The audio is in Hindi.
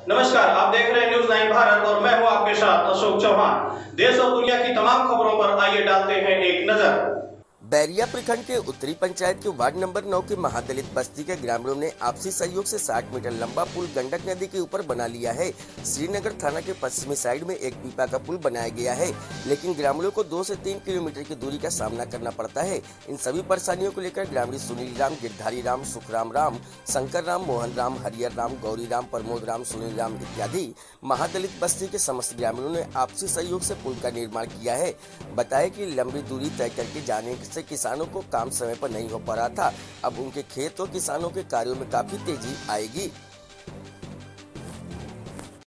नमस्कार, आप देख रहे हैं न्यूज 9 भारत और मैं हूं आपके साथ अशोक चौहान। देश और दुनिया की तमाम खबरों पर आइए डालते हैं एक नजर। बैरिया प्रखंड के उत्तरी पंचायत के वार्ड नंबर 9 के महादलित बस्ती के ग्रामीणों ने आपसी सहयोग से 60 मीटर लंबा पुल गंडक नदी के ऊपर बना लिया है। श्रीनगर थाना के पश्चिमी साइड में एक पीपा का पुल बनाया गया है, लेकिन ग्रामीणों को 2 से 3 किलोमीटर की दूरी का सामना करना पड़ता है। इन सभी परेशानियों को लेकर ग्रामीण सुनील राम, गिरधारी राम, सुखराम राम, शंकर राम, मोहन राम, हरियर राम, गौरी राम, प्रमोद राम, सुनील राम इत्यादि महादलित बस्ती के समस्त ग्रामीणों ने आपसी सहयोग से पुल का निर्माण किया है। बताया कि लंबी दूरी तय करके जाने से किसानों को काम समय पर नहीं हो पा रहा था। अब उनके खेत और किसानों के कार्यों में काफी तेजी आएगी।